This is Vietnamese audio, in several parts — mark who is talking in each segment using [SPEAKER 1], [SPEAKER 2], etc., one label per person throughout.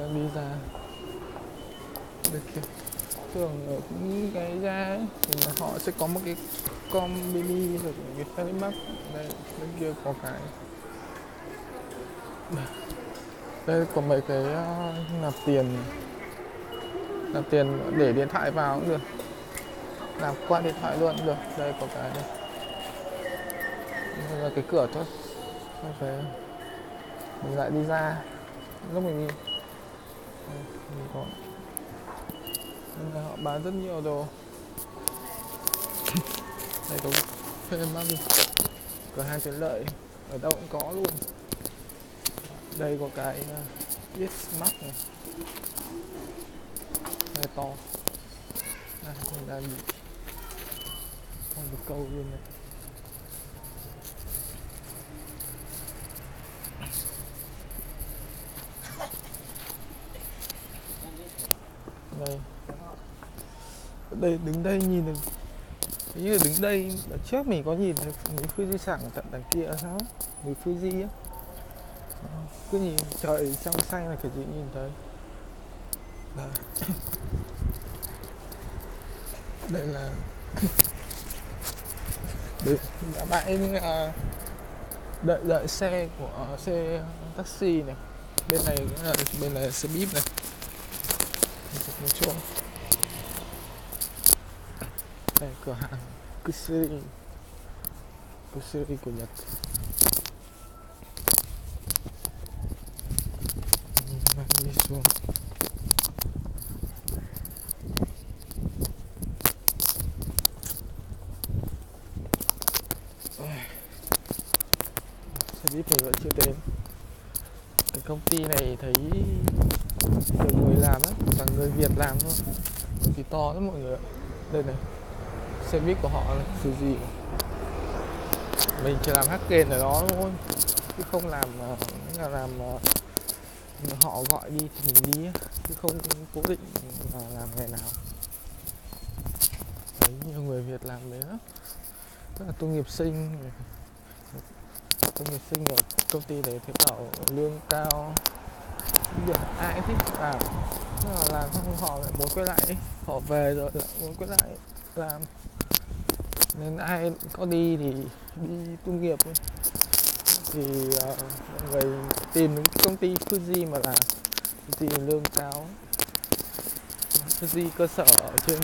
[SPEAKER 1] đi ra bên kia. Thường ở những cái ra ấy, thì họ sẽ có một cái com mini rồi cái Felimax. Đây, bên kia có cái. Đây có mấy cái nạp tiền để điện thoại vào cũng được, nạp qua điện thoại luôn cũng được. Đây có cái đây. Đây là cái cửa cho về mình lại đi ra lúc mình đi. Đây, mình có. Nên là họ bán rất nhiều đồ. Đây có Felimax đi, cửa hàng tiện lợi ở đâu cũng có luôn. Đây có cái Yesmax này, đây to. Đây mình đang bị con một câu luôn này. Đây, đây đứng đây nhìn được, như là đứng đây trước mình có nhìn được núi Fuji sẵn tận đằng kia sao, núi Fuji á, cứ nhìn trời trong xanh là cái gì nhìn thấy. Đây, đây là đây là bãi đợi xe của xe taxi này. Bên này là xe buýt này. Một chỗ. Đây cửa hàng Kusiri của Nhật. Đi xuống. Xe buýt mình vẫn chưa đến. Cái công ty này thấy nhiều người làm á, toàn người Việt làm thôi. Thì to lắm mọi người ạ. Đây này, xe buýt của họ là Fuji. Mình chỉ làm hack kênh ở đó thôi, chứ không làm họ gọi đi thì mình đi, chứ không cố định là làm ngày nào. Đấy, nhiều người Việt làm đấy đó, rất là công nghiệp sinh ở công ty này thấy bảo lương cao, được ai cũng thích làm. Nhưng mà làm xong họ lại muốn quay lại, họ về rồi lại muốn quay lại làm, nên ai có đi thì đi tu nghiệp thôi. Thì mọi người tìm những công ty Fuji mà làm, thì lương cao. Fuji cơ sở ở trên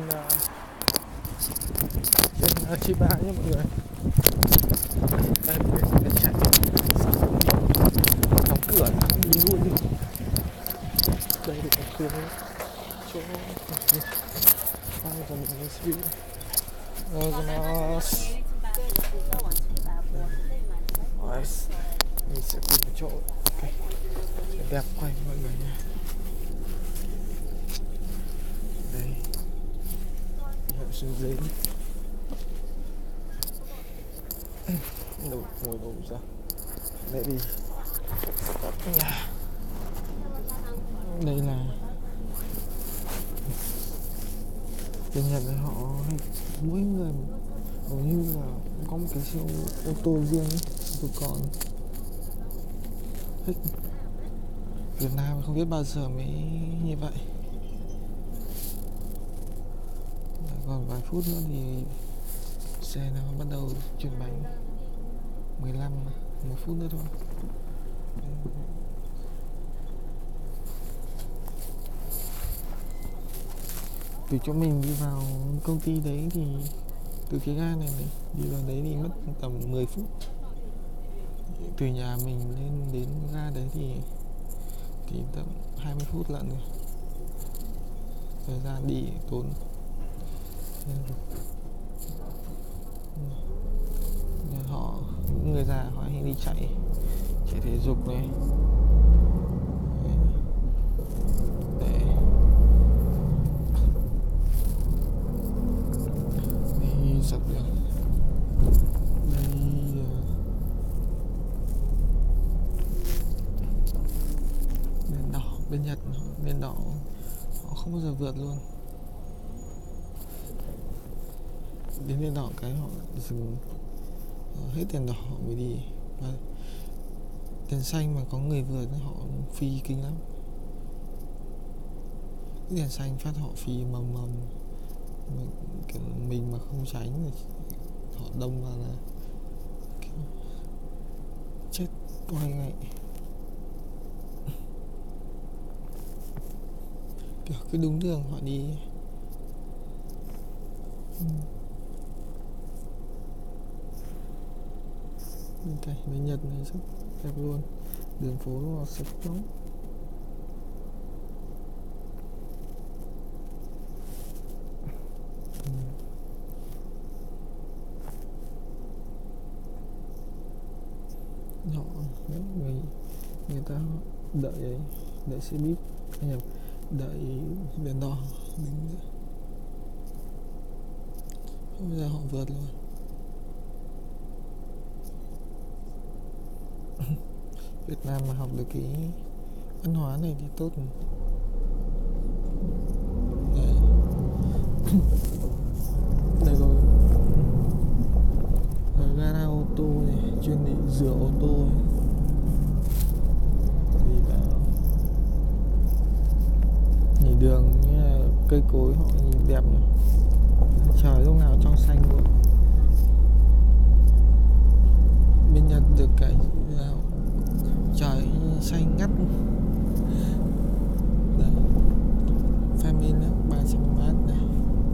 [SPEAKER 1] Chiba nhé mọi người. Đây mình chạy đóng cửa đi luôn đi. Đây là cái chỗ rồi mình sẽ mình sẽ tìm một chỗ đẹp quanh mọi người nha. Đây hiệu xuống dưới ngồi đủ ra để đi. Đây là bên Nhật này, họ mỗi người hầu như là có một cái siêu ô tô riêng ấy. Tụi con thích Việt Nam không biết bao giờ mới như vậy. Còn vài phút nữa thì xe nó bắt đầu chuyển bánh, 1 phút nữa thôi. Từ chỗ mình đi vào công ty đấy thì từ cái ga này đi vào đấy thì mất tầm 10 phút. Từ nhà mình lên đến ga đấy thì tầm 20 phút lận rồi. Thời gian đi tốn. Những người già họ hay đi chạy thể dục này để đi dọc đường. Đây đèn đỏ bên Nhật, đèn đỏ họ không bao giờ vượt luôn. Đến đèn đỏ cái họ dừng hết đèn đỏ họ mới đi. Và đèn xanh mà có người vượt họ phi kinh lắm. đèn xanh phát họ phi mầm mầm, kiểu mình mà không tránh thì họ đâm vào là chết quay ngay, kiểu cứ đúng đường họ đi. Cảnh bên Nhật này rất đẹp luôn, đường phố nó sạch lắm. Họ người ta đợi xe buýt, đợi đèn đỏ đứng bây giờ họ vượt luôn. Việt Nam mà học được cái văn hóa này thì tốt. Đây đây rồi, ở gara ô tô này chuyên để rửa ô tô này. Thì bảo nhìn đường như là cây cối họ nhìn đẹp nhỉ, trời lúc nào trong xanh luôn. Bên Nhật được cái là trời xanh ngắt. Đây, Famine 300m này.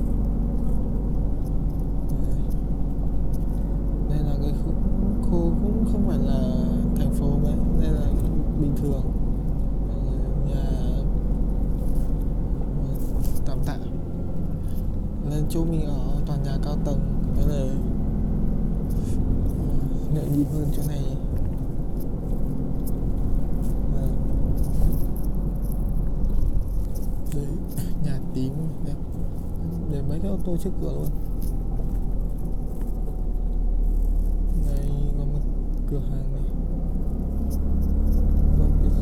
[SPEAKER 1] Đây là cái khu cũng không phải là thành phố mấy, đây là bình thường, nhà tạm tạm. Lên chỗ mình ở toàn nhà cao tầng, cái này nhộn nhịp hơn chỗ này. Đấy, nhà tím đẹp, để mấy cái ô tô trước cửa luôn. Đây có một cửa hàng này, có cái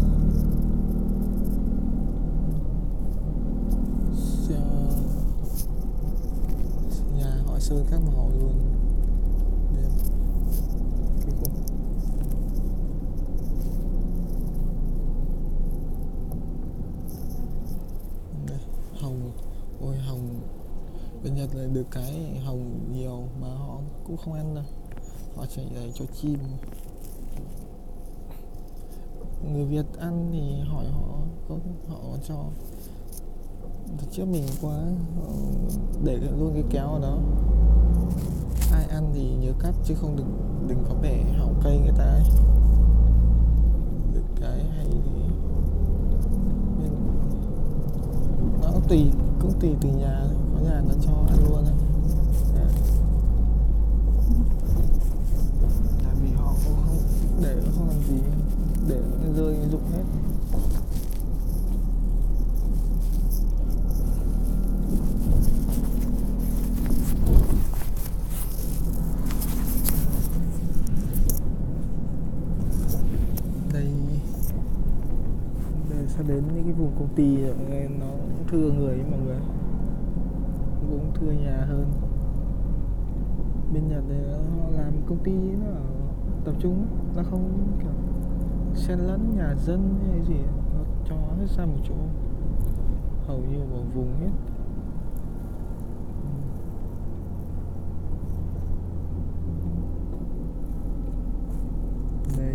[SPEAKER 1] nhà họ sơn các màu luôn, đẹp kinh khủng. Đây, hồng, ôi hồng bên Nhật là được cái hồng nhiều mà họ cũng không ăn đâu, họ chỉ để cho chim. Người Việt ăn thì hỏi họ cho. Từ trước mình quá để luôn cái kéo ở đó, ai ăn thì nhớ cắt chứ không đừng có bẻ hỏng cây người ta ấy. Được cái hay thì nó cũng tùy từ nhà, có nhà nó cho ăn luôn ấy. Tại vì họ cũng không để, nó không làm gì, để nó rơi rụng hết. Sẽ đến những cái vùng công ty nó cũng thưa người ấy, mọi người cũng thưa nhà hơn. Bên Nhật này họ làm công ty nó tập trung, nó không kiểu xen lẫn nhà dân hay gì, nó cho hết ra một chỗ, hầu như vào vùng hết. Đây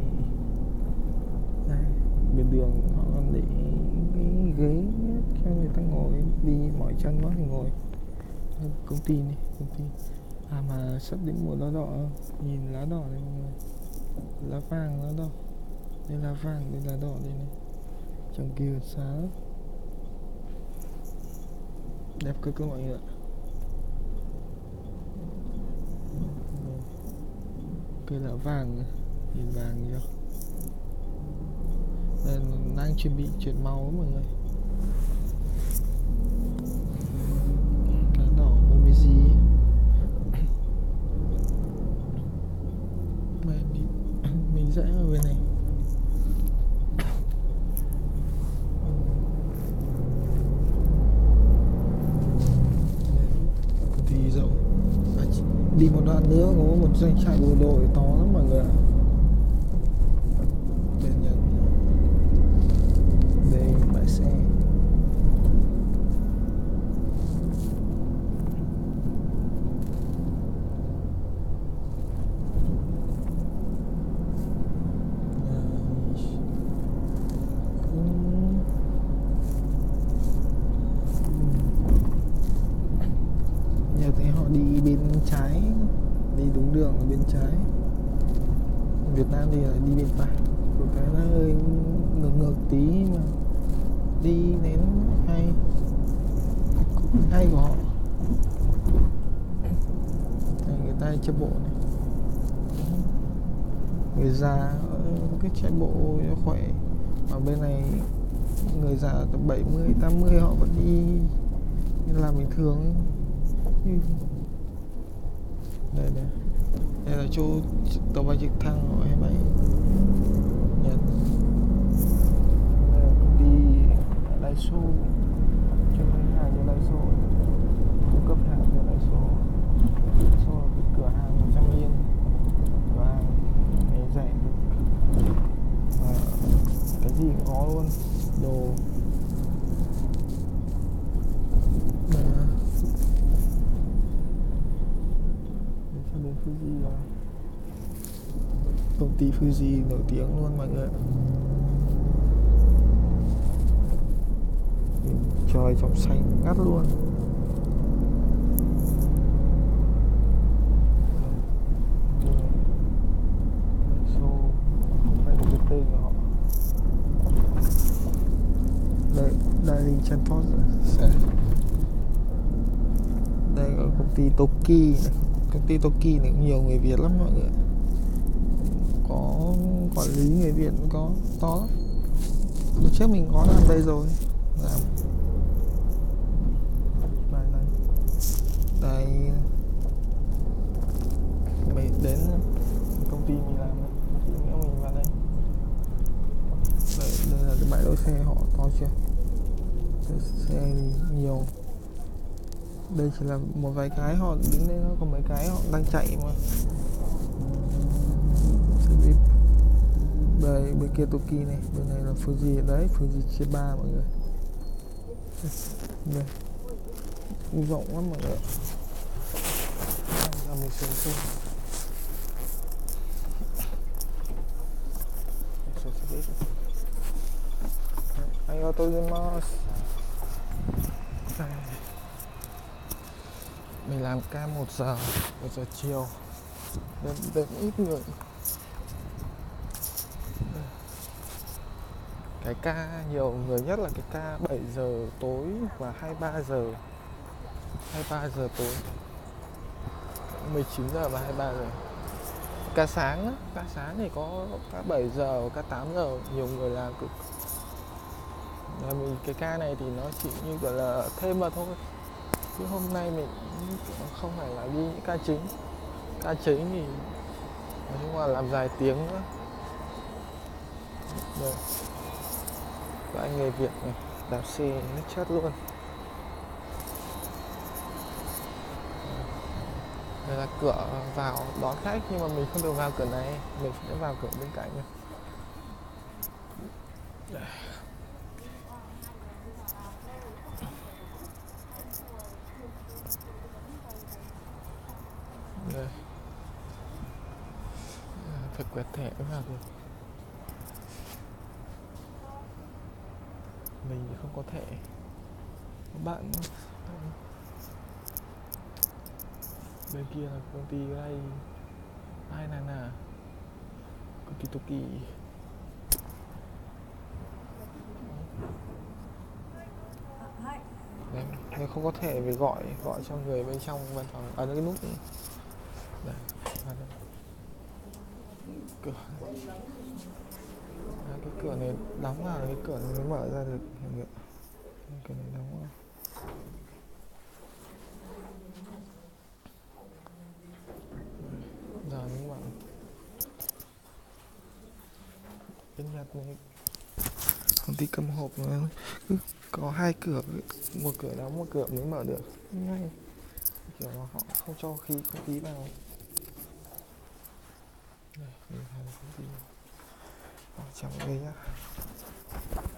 [SPEAKER 1] bên đường họ để cái ghế cho người ta ngồi, đi mỏi chân quá thì ngồi. Công ty này, công ty mà sắp đến mùa lá đỏ, nhìn lá đỏ này mọi người, lá vàng lá đỏ, đây lá vàng, đây lá đỏ đây này, trong kia xa lắm, đẹp cực cơ mọi người ạ. Cây lá vàng, nhìn vàng chưa, đây đang chuẩn bị chuyển màu mọi người. Lá đỏ Momiji. Mình rẽ vào bên này. Thì rộng. Đi một đoạn nữa có một doanh trại bộ đội to lắm mọi người ạ. Bên Nhật. Đây bãi xe. Việt Nam thì lại đi bên phải, có cái nó hơi ngược ngược tí mà đi đến hay hay của họ. Này, người ta chạy bộ này, người già cứ chạy bộ cho khỏe. Ở bên này người già tầm 70, 80 họ vẫn đi làm bình thường. Đây này, đây là chỗ tàu bay trực thăng của 27 Nhật. Đây là công ty Daiso, chuyên bán hàng cho Daiso, cung cấp hàng cho Daiso. Daiso là cái cửa hàng 100 yên, cửa hàng này rẻ được, cái gì cũng có luôn, đồ. Đến Fuji rồi, công ty Fuji nổi tiếng luôn mọi người. Trời trong xanh ngắt luôn. Không phải cái tên của họ. Đây, Daily Transport rồi. Đây là công ty Toki này. Công ty Toki này nhiều người Việt lắm mọi người. Có quản lý người Việt cũng có to lắm. Lúc trước mình có làm đây rồi, làm vài lần. Đây mình đến công ty mình làm, nếu mình vào đây. Đây là cái bãi đỗ xe họ to chưa? Cái xe thì nhiều. Đây chỉ là một vài cái họ đứng đây, nó còn mấy cái họ đang chạy mà. Đây bên kia Toki này, bên này là Fuji đấy, Fuji chia 3 mọi người. Đây rộng lắm mọi người. Mình xuống mình làm ca 1 giờ chiều, đến ít người. Cái ca nhiều người nhất là cái ca 7 giờ tối và 23 giờ tối, 19 giờ và 23 giờ. Ca sáng á, ca sáng thì có ca 7 giờ, ca 8 giờ, nhiều người làm cực. Và mình cái ca này thì nó chỉ như gọi là thêm vào thôi, chứ hôm nay mình không phải là đi những ca chính. Ca chính thì nói chung là làm dài tiếng nữa. Đây, có anh người Việt này, đạp xe nó chết luôn. Đây là cửa vào đón khách, nhưng mà mình không được vào cửa này, mình sẽ vào cửa bên cạnh này. Đây, phải quẹt thẻ vào được. Mình thì không có thẻ. Các bạn bên kia là công ty đây, ai nà công ty Toki. Đấy, nếu không có thẻ phải gọi cho người bên trong văn phòng, ấn cái nút này. Đây, cửa. Cái cửa này đóng vào, cái cửa này mới mở ra được. Cửa này đóng vào. Giờ mới mở. Bên Nhật này công ty cầm hộp nó cứ có 2 cửa, một cửa đóng, một cửa mới mở được ngay, kiểu là họ không cho không khí vào. Đây, mình thấy công ty ở trong đây nhá.